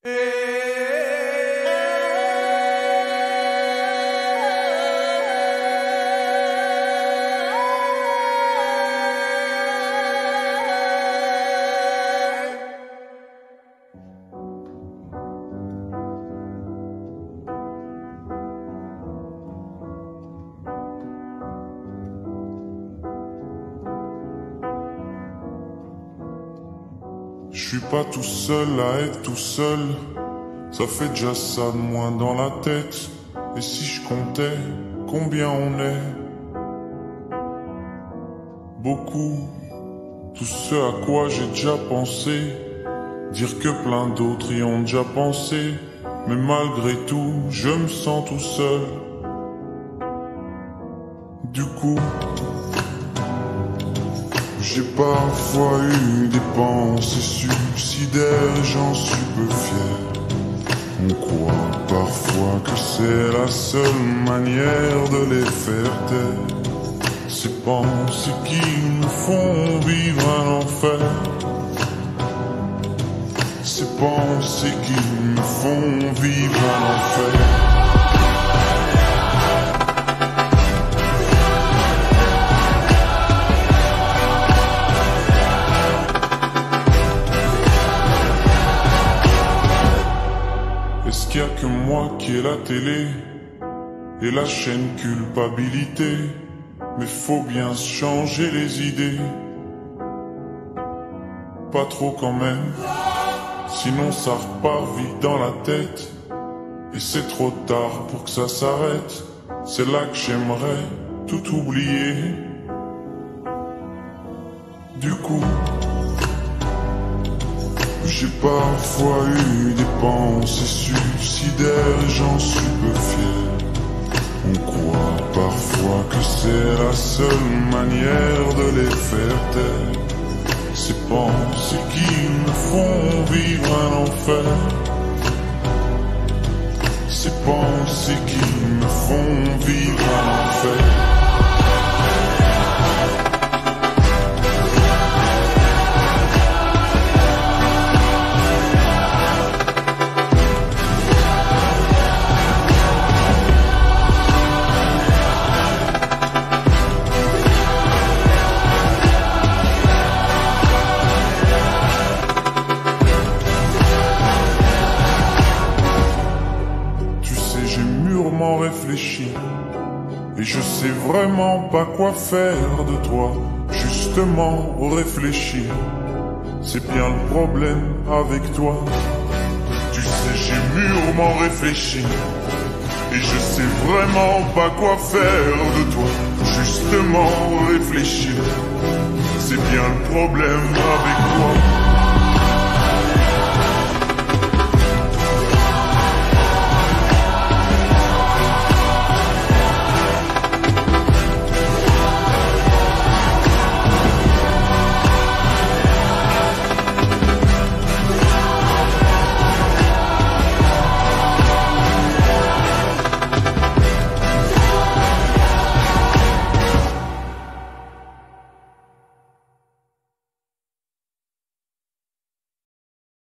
Je suis pas tout seul à être tout seul, ça fait déjà ça de moins dans la tête. Et si je comptais combien on est? Beaucoup, tout ce à quoi j'ai déjà pensé, dire que plein d'autres y ont déjà pensé. Mais malgré tout, je me sens tout seul. Du coup, j'ai parfois eu des pensées suicidaires, j'en suis peu fier. On croit parfois que c'est la seule manière de les faire taire. Ces pensées qui nous font vivre un enfer. Ces pensées qui nous font vivre un enfer. Est-ce qu'il y a que moi qui ai la télé et la chaîne culpabilité? Mais faut bien se changer les idées. Pas trop quand même, sinon ça repart vite dans la tête. Et c'est trop tard pour que ça s'arrête. C'est là que j'aimerais tout oublier. Du coup, j'ai parfois eu des pensées suicidaires et j'en suis peu fier. On croit parfois que c'est la seule manière de les faire taire. Ces pensées qui nous font vivre un enfer. Ces pensées qui me font vivre un enfer. Réfléchi et je sais vraiment pas quoi faire de toi. Justement réfléchir, c'est bien le problème avec toi. Tu sais, j'ai mûrement réfléchi et je sais vraiment pas quoi faire de toi. Justement réfléchir, c'est bien le problème avec toi.